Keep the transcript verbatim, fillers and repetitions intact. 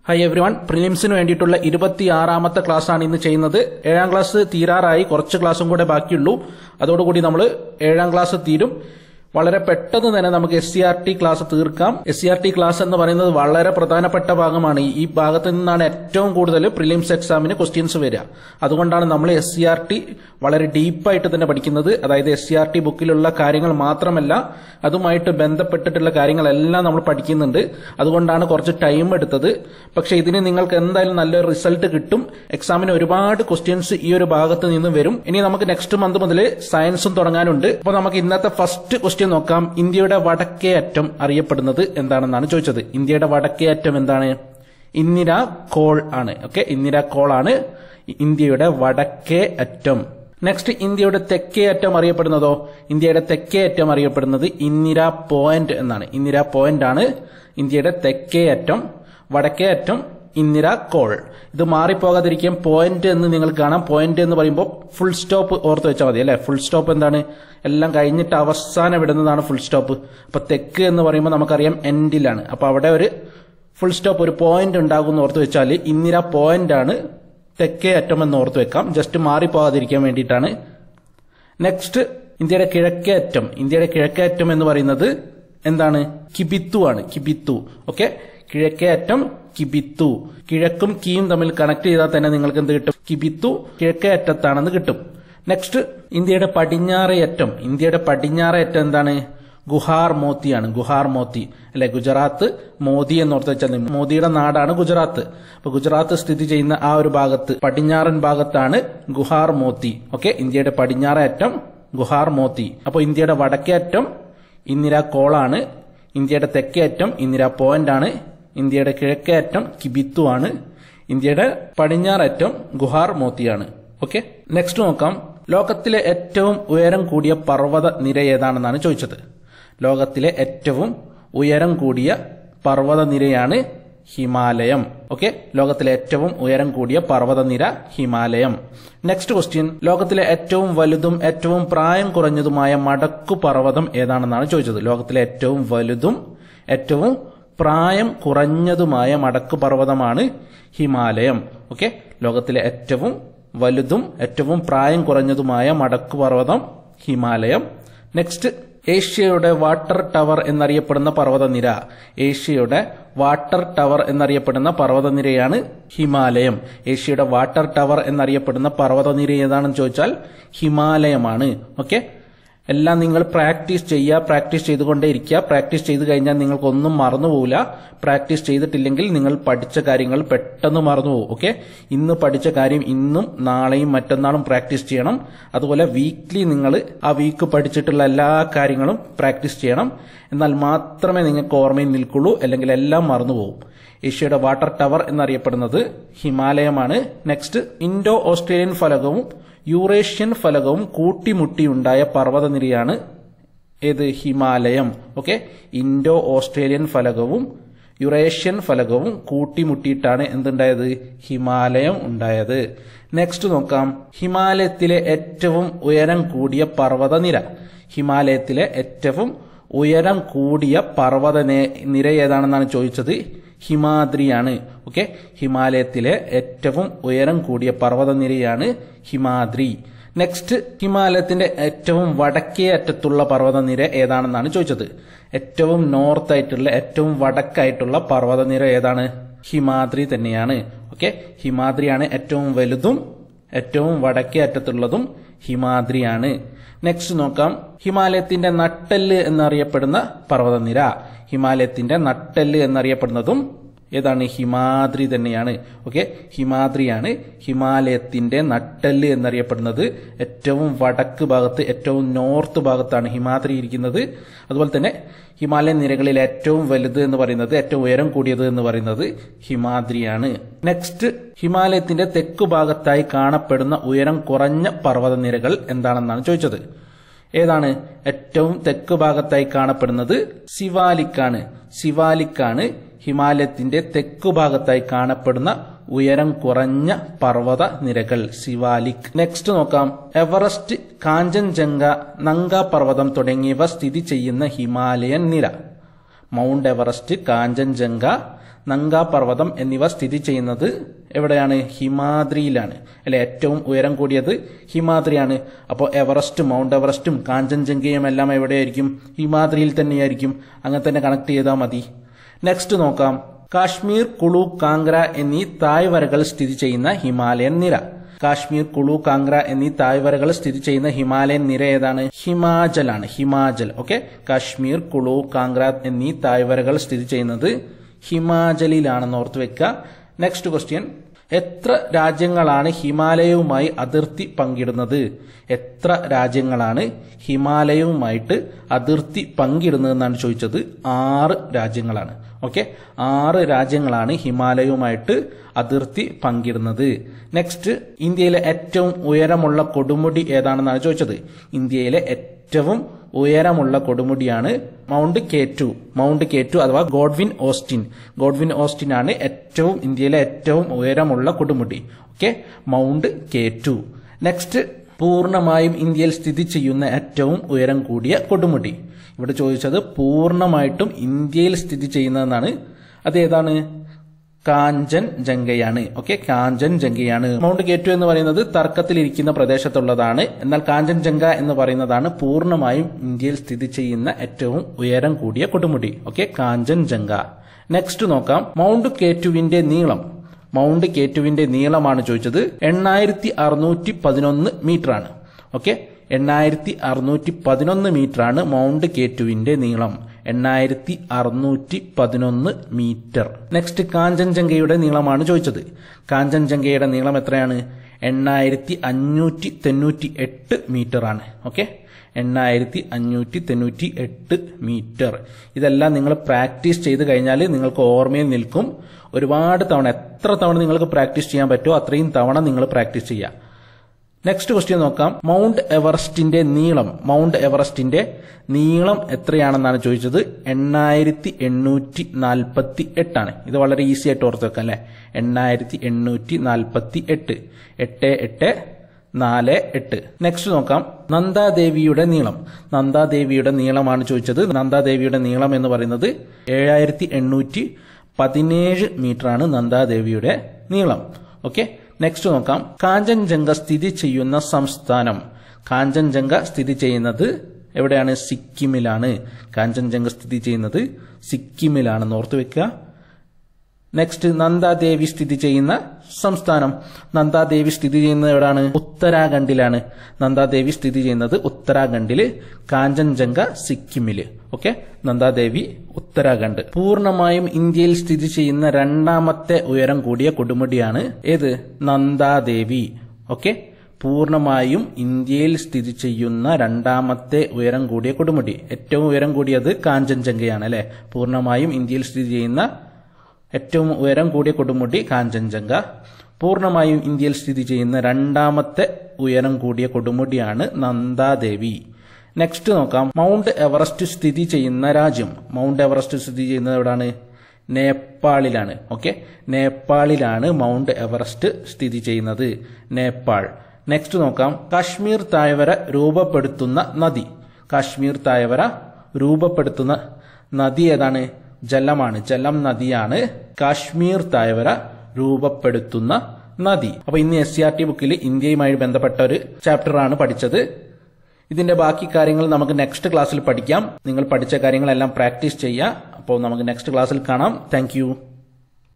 Hi everyone, Prelims nu vendittulla twenty-sixth class aanu innu cheyyunnathu. seventh class തീരാറായി കുറച്ച് ക്ലാസ്സും കൂടെ ബാക്കിയുള്ളൂ. അതോടുകൂടി നമ്മൾ seventh ക്ലാസ് തീരും. വളരെ പെട്ടെന്ന് തന്നെ നമുക്ക് S C R T class തീർക്കാം. S C R T class എന്ന് പറയുന്നത് വളരെ പ്രധാനപ്പെട്ട ഭാഗമാണ്. ഈ ഭാഗത്ത് നിന്നാണ് ഏറ്റവും കൂടുതൽ പ്രിലിംസ് എക്സാമിന് ക്വസ്റ്റ്യൻസ് വരിക. അതുകൊണ്ടാണ് നമ്മൾ എസ് സി ആർ ടി വളരെ ഡീപ്പായിട്ട് തന്നെ പഠിക്കുന്നത്. അതായത് എസ് സി ആർ ടി ബുക്കിലുള്ള കാര്യങ്ങൾ മാത്രമല്ല, അതുമായിട്ട് ബന്ധപ്പെട്ടിട്ടുള്ള കാര്യങ്ങളെല്ലാം നമ്മൾ പഠിക്കുന്നുണ്ട്. അതുകൊണ്ടാണ് കുറച്ച് ടൈം എടുത്തത്. പക്ഷെ ഇതിന് നിങ്ങൾക്ക് എന്തായാലും നല്ലൊരു റിസൾട്ട് കിട്ടും. എക്സാമിന് ഒരുപാട് ക്വസ്റ്റ്യൻസ് ഈ ഒരു ഭാഗത്ത് നിന്ന് വരും. ഇനി നമുക്ക് നെക്സ്റ്റ് മന്ത് മുതൽ സയൻസും തുടങ്ങാനുണ്ട്. അപ്പോൾ നമുക്ക് ഇന്നത്തെ ഫസ്റ്റ് ക്വസ്റ്റ്യൻ നോക്കാം. ഇന്ത്യയുടെ വടക്കേ അറ്റം അറിയപ്പെടുന്നത് എന്താണെന്നാണ് ചോദിച്ചത്. ഇന്ത്യയുടെ വടക്കേ അറ്റം എന്താണ്? ഇന്ദിര കോൾ ആണ്. ഓക്കെ, ഇന്ദിര കോൾ ആണ് ഇന്ത്യയുടെ വടക്കേ അറ്റം. നെക്സ്റ്റ്, ഇന്ത്യയുടെ തെക്കേ അറ്റം അറിയപ്പെടുന്നതോ? ഇന്ത്യയുടെ തെക്കേ അറ്റം അറിയപ്പെടുന്നത് ഇന്ദിര പോയിന്റ് എന്നാണ്. ഇന്ദിര പോയിന്റ് ആണ് ഇന്ത്യയുടെ തെക്കേ അറ്റം. വടക്കേ അറ്റം ഇന്ദിര കോൾ. ഇത് മാറിപ്പോകാതിരിക്കാൻ പോയിന്റ് എന്ന് നിങ്ങൾ കാണാം. പോയിന്റ് എന്ന് പറയുമ്പോൾ ഫുൾ സ്റ്റോപ്പ് ഓർത്ത് വെച്ചാൽ മതി അല്ലെ. ഫുൾ സ്റ്റോപ്പ് എന്താണ്? എല്ലാം കഴിഞ്ഞിട്ട് അവസാനം വിടുന്നതാണ് ഫുൾ സ്റ്റോപ്പ്. അപ്പൊ തെക്ക് എന്ന് പറയുമ്പോൾ നമുക്കറിയാം എൻഡിലാണ്. അപ്പൊ അവിടെ ഒരു ഫുൾ സ്റ്റോപ്പ്, ഒരു പോയിന്റ് ഉണ്ടാകുമെന്ന് ഓർത്ത് വെച്ചാൽ ഇന്ദിര പോയിന്റ് ആണ് തെക്കേ അറ്റം എന്ന് ഓർത്ത് വെക്കാം. ജസ്റ്റ് മാറിപ്പോകാതിരിക്കാൻ വേണ്ടിയിട്ടാണ്. നെക്സ്റ്റ്, ഇന്ത്യയുടെ കിഴക്കേ അറ്റം. ഇന്ത്യയുടെ കിഴക്കേ അറ്റം എന്ന് പറയുന്നത് എന്താണ്? കിബിത്തു ആണ്. കിബിത്തു. ഓക്കെ, കിഴക്കേ അറ്റം കിബിത്തു. കിഴക്കും കീയും തമ്മിൽ കണക്ട് ചെയ്താൽ തന്നെ നിങ്ങൾക്ക് എന്ത് കിട്ടും? കിബിത്തു കിഴക്കേ അറ്റത്താണെന്ന് കിട്ടും. നെക്സ്റ്റ്, ഇന്ത്യയുടെ പടിഞ്ഞാറേ അറ്റം. ഇന്ത്യയുടെ പടിഞ്ഞാറേ അറ്റം എന്താണ്? ഗുഹാർ മോത്തിയാണ്. ഗുഹാർ മോത്തി അല്ലെ. ഗുജറാത്ത് മോദി എന്നോർത്ത് വെച്ചാൽ മോദിയുടെ നാടാണ് ഗുജറാത്ത്. അപ്പൊ ഗുജറാത്ത് സ്ഥിതി ചെയ്യുന്ന ആ ഒരു ഭാഗത്ത്, പടിഞ്ഞാറൻ ഭാഗത്താണ് ഗുഹാർ മോത്തി. ഓക്കെ, ഇന്ത്യയുടെ പടിഞ്ഞാറേ അറ്റം ഗുഹാർ മോത്തി. അപ്പൊ ഇന്ത്യയുടെ വടക്കേ അറ്റം ഇന്ദിര കോളാണ്. ഇന്ത്യയുടെ തെക്കേ അറ്റം ഇന്ദിര പോയിന്റ് ആണ്. ഇന്ത്യയുടെ കിഴക്കേ അറ്റം കിബിത്തു ആണ്. ഇന്ത്യയുടെ പടിഞ്ഞാററ്റം ഗുഹാർ മോത്തിയാണ്. ഓക്കെ, നെക്സ്റ്റ് നോക്കാം. ലോകത്തിലെ ഏറ്റവും ഉയരം കൂടിയ പർവ്വത നിര ഏതാണെന്നാണ് ചോദിച്ചത്. ലോകത്തിലെ ഏറ്റവും ഉയരം കൂടിയ പർവ്വത നിരയാണ് ഹിമാലയം. ഓക്കെ, ലോകത്തിലെ ഏറ്റവും ഉയരം കൂടിയ പർവ്വത നിര ഹിമാലയം. നെക്സ്റ്റ് ക്വസ്റ്റ്യൻ, ലോകത്തിലെ ഏറ്റവും വലുതും ഏറ്റവും പ്രായം കുറഞ്ഞതുമായ മടക്കു പർവ്വതം ഏതാണെന്നാണ് ചോദിച്ചത്. ലോകത്തിലെ ഏറ്റവും വലുതും ഏറ്റവും പ്രായം കുറഞ്ഞതുമായ മടക്കു പർവ്വതമാണ് ഹിമാലയം. ഓക്കെ, ലോകത്തിലെ ഏറ്റവും വലുതും ഏറ്റവും പ്രായം കുറഞ്ഞതുമായ മടക്കു പർവ്വതം ഹിമാലയം. നെക്സ്റ്റ്, ഏഷ്യയുടെ വാട്ടർ ടവർ എന്നറിയപ്പെടുന്ന പർവ്വതനിര. ഏഷ്യയുടെ വാട്ടർ ടവർ എന്നറിയപ്പെടുന്ന പർവ്വതനിരയാണ് ഹിമാലയം. ഏഷ്യയുടെ വാട്ടർ ടവർ എന്നറിയപ്പെടുന്ന പർവ്വതനിര ഏതാണെന്ന് ചോദിച്ചാൽ ഹിമാലയമാണ്. ഓക്കെ, എല്ലാം നിങ്ങൾ പ്രാക്ടീസ് ചെയ്യുക. പ്രാക്ടീസ് ചെയ്തുകൊണ്ടേ ഇരിക്കുക. പ്രാക്ടീസ് ചെയ്ത് കഴിഞ്ഞാൽ നിങ്ങൾക്കൊന്നും മറന്നുപോകില്ല. പ്രാക്ടീസ് ചെയ്തിട്ടില്ലെങ്കിൽ നിങ്ങൾ പഠിച്ച കാര്യങ്ങൾ പെട്ടെന്ന് മറന്നുപോകും. ഓക്കെ, ഇന്ന് പഠിച്ച കാര്യം ഇന്നും നാളെയും മറ്റന്നാളും പ്രാക്ടീസ് ചെയ്യണം. അതുപോലെ വീക്ക്ലി നിങ്ങൾ ആ വീക്ക് പഠിച്ചിട്ടുള്ള എല്ലാ കാര്യങ്ങളും പ്രാക്ടീസ് ചെയ്യണം. എന്നാൽ മാത്രമേ നിങ്ങൾക്ക് ഓർമ്മയിൽ നിൽക്കുള്ളൂ. അല്ലെങ്കിൽ എല്ലാം മറന്നുപോകും. ഏഷ്യയുടെ വാട്ടർ ടവർ എന്നറിയപ്പെടുന്നത് ഹിമാലയമാണ്. നെക്സ്റ്റ്, ഇൻഡോ ഓസ്ട്രേലിയൻ ഫലകവും യൂറേഷ്യൻ ഫലകവും കൂട്ടിമുട്ടിയുണ്ടായ പർവ്വതനിരയാണ് ഏത്? ഹിമാലയം. ഓക്കെ, ഇൻഡോ ഓസ്ട്രേലിയൻ ഫലകവും യുറേഷ്യൻ ഫലകവും കൂട്ടിമുട്ടിയിട്ടാണ് എന്തുണ്ടായത്? ഹിമാലയം ഉണ്ടായത്. നെക്സ്റ്റ് നോക്കാം. ഹിമാലയത്തിലെ ഏറ്റവും ഉയരം കൂടിയ പർവ്വതനിര. ഹിമാലയത്തിലെ ഏറ്റവും ഉയരം കൂടിയ പർവ്വത നിര ഏതാണെന്നാണ് ചോദിച്ചത്. ഹിമാദ്രിയാണ്. ഓക്കെ, ഹിമാലയത്തിലെ ഏറ്റവും ഉയരം കൂടിയ പർവ്വതനിരയാണ് ഹിമാദ്രി. നെക്സ്റ്റ്, ഹിമാലയത്തിന്റെ ഏറ്റവും വടക്കേ അറ്റത്തുള്ള പർവ്വതനിര ഏതാണെന്നാണ് ചോദിച്ചത്. ഏറ്റവും നോർത്ത് ആയിട്ടുള്ള, ഏറ്റവും വടക്കായിട്ടുള്ള പർവ്വതനിര ഏതാണ്? ഹിമാദ്രി തന്നെയാണ്. ഓക്കെ, ഹിമാദ്രിയാണ് ഏറ്റവും വലുതും ഏറ്റവും വടക്കേ അറ്റത്തുള്ളതും ഹിമാദ്രിയാണ്. നെക്സ്റ്റ് നോക്കാം. ഹിമാലയത്തിന്റെ നട്ടെല്ല് എന്നറിയപ്പെടുന്ന പർവ്വതനിര. ഹിമാലയത്തിന്റെ നട്ടെല്ല് എന്നറിയപ്പെടുന്നതും ഏതാണ്? ഹിമാദ്രി തന്നെയാണ്. ഓക്കെ, ഹിമാദ്രിയാണ് ഹിമാലയത്തിന്റെ നട്ടെല്ല് എന്നറിയപ്പെടുന്നത്. ഏറ്റവും വടക്ക് ഭാഗത്ത്, ഏറ്റവും നോർത്ത് ഭാഗത്താണ് ഹിമാദ്രി ഇരിക്കുന്നത്. അതുപോലെ തന്നെ ഹിമാലയൻ നിരകളിൽ ഏറ്റവും വലുത് എന്ന് പറയുന്നത്, ഏറ്റവും ഉയരം കൂടിയത് എന്ന് പറയുന്നത് ഹിമാദ്രിയാണ്. നെക്സ്റ്റ്, ഹിമാലയത്തിന്റെ തെക്കു ഭാഗത്തായി കാണപ്പെടുന്ന ഉയരം കുറഞ്ഞ പർവ്വതനിരകൾ എന്താണെന്നാണ് ചോദിച്ചത്. ഏതാണ്? ഏറ്റവും തെക്ക് ഭാഗത്തായി കാണപ്പെടുന്നത് സിവാലിക്കാണ്. സിവാലിക്കാണ് ഹിമാലയത്തിന്റെ തെക്കു ഭാഗത്തായി കാണപ്പെടുന്ന ഉയരം കുറഞ്ഞ പർവ്വത നിരകൾ. സിവാലിക്. നെക്സ്റ്റ് നോക്കാം. എവറസ്റ്റ്, കാഞ്ചൻജംഗ, നങ്ക പർവ്വതം തുടങ്ങിയവ സ്ഥിതി ചെയ്യുന്ന ഹിമാലയൻ നിര. മൗണ്ട് എവറസ്റ്റ്, കാഞ്ചൻജംഗ, നങ്ക പർവ്വതം എന്നിവ സ്ഥിതി ചെയ്യുന്നത് എവിടെയാണ്? ഹിമാദ്രിയിലാണ് അല്ലെ. ഏറ്റവും ഉയരം കൂടിയത് ഹിമാദ്രിയാണ്. അപ്പോൾ എവറസ്റ്റ്, മൗണ്ട് എവറസ്റ്റും കാഞ്ചൻജംഗയും എല്ലാം എവിടെയായിരിക്കും? ഹിമാദ്രിയിൽ തന്നെയായിരിക്കും. അങ്ങനെ തന്നെ കണക്ട് ചെയ്താൽ മതി. നെക്സ്റ്റ് നോക്കാം. കാശ്മീർ, കുളു, കാംഗ്ര എന്നീ താഴ്വരകൾ സ്ഥിതി ചെയ്യുന്ന ഹിമാലയൻ നിര. കാശ്മീർ, കുളു, കാംഗ്ര എന്നീ താഴ്വരകൾ സ്ഥിതി ചെയ്യുന്ന ഹിമാലയൻ നിര ഏതാണ്? ഹിമാചൽ ആണ്. ഹിമാചൽ. ഓക്കെ. കാശ്മീർ, കുളു, കാംഗ്ര എന്നീ താഴ്വരകൾ സ്ഥിതി ചെയ്യുന്നത് ഹിമാചലിലാണെന്ന് ഓർത്ത് വെക്കുക. Next question. എത്ര രാജ്യങ്ങളാണ് ഹിമാലയവുമായി അതിർത്തി പങ്കിടുന്നത്? എത്ര രാജ്യങ്ങളാണ് ഹിമാലയവുമായിട്ട് അതിർത്തി പങ്കിടുന്നതെന്നാണ് ചോദിച്ചത്. ആറ് രാജ്യങ്ങളാണ്. ഓക്കെ. ആറ് രാജ്യങ്ങളാണ് ഹിമാലയവുമായിട്ട് അതിർത്തി പങ്കിടുന്നത്. നെക്സ്റ്റ്, ഇന്ത്യയിലെ ഏറ്റവും ഉയരമുള്ള കൊടുമുടി ഏതാണെന്നാണ് ചോദിച്ചത്. ഇന്ത്യയിലെ ഏറ്റവും ഉയരമുള്ള കൊടുമുടിയാണ് mount K two. Mount K two അഥവാ ഗോഡ്വിൻ ഓസ്റ്റിൻ. ഗോഡ്വിൻ ഓസ്റ്റിൻ ആണ് ഏറ്റവും ഇന്ത്യയിലെ ഏറ്റവും ഉയരമുള്ള കൊടുമുടി. Okay. Mount K two. Next, പൂർണ്ണമായും ഇന്ത്യയിൽ സ്ഥിതി ചെയ്യുന്ന ഏറ്റവും ഉയരം കൂടിയ കൊടുമുടി. ഇവിടെ ചോദിച്ചത് പൂർണ്ണമായിട്ടും ഇന്ത്യയിൽ സ്ഥിതി ചെയ്യുന്നതെന്നാണ്. അതേതാണ്? കാഞ്ചൻജംഗയാണ്. ഓക്കെ. കാഞ്ചൻജംഗയാണ്. മൗണ്ട് കെ ടു എന്ന് പറയുന്നത് തർക്കത്തിലിരിക്കുന്ന പ്രദേശത്തുള്ളതാണ്. എന്നാൽ കാഞ്ചൻജംഗ എന്ന് പറയുന്നതാണ് പൂർണ്ണമായും ഇന്ത്യയിൽ സ്ഥിതി ചെയ്യുന്ന ഏറ്റവും ഉയരം കൂടിയ കൊടുമുടി. ഓക്കെ. കാഞ്ചൻജംഗ. നെക്സ്റ്റ് നോക്കാം. മൗണ്ട് കെ ടുവിന്റെ നീളം. മൗണ്ട് കെ ടുവിന്റെ നീളമാണ് ചോദിച്ചത്. എണ്ണായിരത്തി അറുന്നൂറ്റി പതിനൊന്ന് മീറ്റർ ആണ്. ഓക്കെ. എണ്ണായിരത്തി അറുന്നൂറ്റി പതിനൊന്ന് മീറ്റർ ആണ് മൗണ്ട് കെ ടുവിന്റെ നീളം. എണ്ണായിരത്തി അറുന്നൂറ്റി പതിനൊന്ന് മീറ്റർ. നെക്സ്റ്റ്, കാഞ്ചൻജംഗയുടെ നീളമാണ് ചോദിച്ചത്. കാഞ്ചൻജംഗയുടെ നീളം എത്രയാണ്? എണ്ണായിരത്തി അഞ്ഞൂറ്റി തൊണ്ണൂറ്റി എട്ട് മീറ്റർ ആണ്. ഓക്കെ. എണ്ണായിരത്തി അഞ്ഞൂറ്റി തൊണ്ണൂറ്റി എട്ട് മീറ്റർ. ഇതെല്ലാം നിങ്ങൾ പ്രാക്ടീസ് ചെയ്ത് കഴിഞ്ഞാൽ നിങ്ങൾക്ക് ഓർമ്മയിൽ നിൽക്കും. ഒരുപാട് തവണ, എത്ര തവണ നിങ്ങൾക്ക് പ്രാക്ടീസ് ചെയ്യാൻ പറ്റുമോ അത്രയും തവണ നിങ്ങൾ പ്രാക്ടീസ് ചെയ്യുക. നെക്സ്റ്റ് ക്വസ്റ്റ്യൻ നോക്കാം. മൗണ്ട് എവറസ്റ്റിന്റെ നീളം. മൗണ്ട് എവറസ്റ്റിന്റെ നീളം എത്രയാണെന്നാണ് ചോദിച്ചത്. എണ്ണായിരത്തി എണ്ണൂറ്റി നാൽപ്പത്തി എട്ടാണ്. ഇത് വളരെ ഈസി ആയിട്ട് ഓർത്ത് വെക്കാം അല്ലെ. എണ്ണായിരത്തി എണ്ണൂറ്റി നാൽപ്പത്തി എട്ട്. എട്ട് എട്ട് നാല് എട്ട്. നെക്സ്റ്റ് നോക്കാം. നന്ദാദേവിയുടെ നീളം. നന്ദാദേവിയുടെ നീളമാണ് ചോദിച്ചത്. നന്ദാദേവിയുടെ നീളം എന്ന് പറയുന്നത് ഏഴായിരത്തി എണ്ണൂറ്റി പതിനേഴ് മീറ്റർ ആണ് നന്ദാദേവിയുടെ നീളം. ഓക്കെ. നെക്സ്റ്റ് നോക്കാം. കാഞ്ചൻജംഗ സ്ഥിതി ചെയ്യുന്ന സംസ്ഥാനം. കാഞ്ചൻജംഗ സ്ഥിതി ചെയ്യുന്നത് എവിടെയാണ്? സിക്കിമിലാണ്. കാഞ്ചൻജംഗ സ്ഥിതി ചെയ്യുന്നത് സിക്കിമിലാണെന്ന് ഓർത്തു വെക്കുക. നെക്സ്റ്റ്, നന്ദാദേവി സ്ഥിതി ചെയ്യുന്ന സംസ്ഥാനം. നന്ദാദേവി സ്ഥിതി ചെയ്യുന്നത് എവിടെയാണ്? ഉത്തരാഖണ്ഡിലാണ്. നന്ദാദേവി സ്ഥിതി ചെയ്യുന്നത് ഉത്തരാഖണ്ഡില്. കാഞ്ചൻജംഗ സിക്കിമില്. ഓക്കെ. നന്ദാദേവി ഉത്തരാഖണ്ഡ്. പൂർണ്ണമായും ഇന്ത്യയിൽ സ്ഥിതി ചെയ്യുന്ന രണ്ടാമത്തെ ഉയരം കൂടിയ കൊടുമുടിയാണ് ഏത്? നന്ദാദേവി. ഓക്കെ. പൂർണ്ണമായും ഇന്ത്യയിൽ സ്ഥിതി ചെയ്യുന്ന രണ്ടാമത്തെ ഉയരം കൂടിയ കൊടുമുടി. ഏറ്റവും ഉയരം കൂടിയത് കാഞ്ചൻജംഗയാണ് അല്ലെ. പൂർണ്ണമായും ഇന്ത്യയിൽ സ്ഥിതി ചെയ്യുന്ന ഏറ്റവും ഉയരം കൂടിയ കൊടുമുടി കാഞ്ചൻജംഗ. പൂർണ്ണമായും ഇന്ത്യയിൽ സ്ഥിതി ചെയ്യുന്ന രണ്ടാമത്തെ ഉയരം കൂടിയ കൊടുമുടിയാണ് നന്ദാദേവി. നെക്സ്റ്റ് നോക്കാം. മൗണ്ട് എവറസ്റ്റ് സ്ഥിതി ചെയ്യുന്ന രാജ്യം. മൗണ്ട് എവറസ്റ്റ് സ്ഥിതി ചെയ്യുന്നത് എവിടാണ്? നേപ്പാളിലാണ്. ഓക്കെ. നേപ്പാളിലാണ് മൗണ്ട് എവറസ്റ്റ് സ്ഥിതി ചെയ്യുന്നത്. നേപ്പാൾ. നെക്സ്റ്റ് നോക്കാം. കാശ്മീർ താഴ്വര രൂപപ്പെടുത്തുന്ന നദി. കാശ്മീർ താഴ്വര രൂപപ്പെടുത്തുന്ന നദി ഏതാണ്? ജലമാണ്. ജലം നദിയാണ് കാശ്മീർ താഴ്വര രൂപപ്പെടുത്തുന്ന നദി. അപ്പൊ ഇന്ന് എസ് സി ആർ ടി ബുക്കിൽ ഇന്ത്യയുമായി ബന്ധപ്പെട്ട ഒരു ചാപ്റ്റർ ആണ് പഠിച്ചത്. ഇതിന്റെ ബാക്കി കാര്യങ്ങൾ നമുക്ക് നെക്സ്റ്റ് ക്ലാസ്സിൽ പഠിക്കാം. നിങ്ങൾ പഠിച്ച കാര്യങ്ങളെല്ലാം പ്രാക്ടീസ് ചെയ്യുക. അപ്പോൾ നമുക്ക് നെക്സ്റ്റ് ക്ലാസ്സിൽ കാണാം. താങ്ക്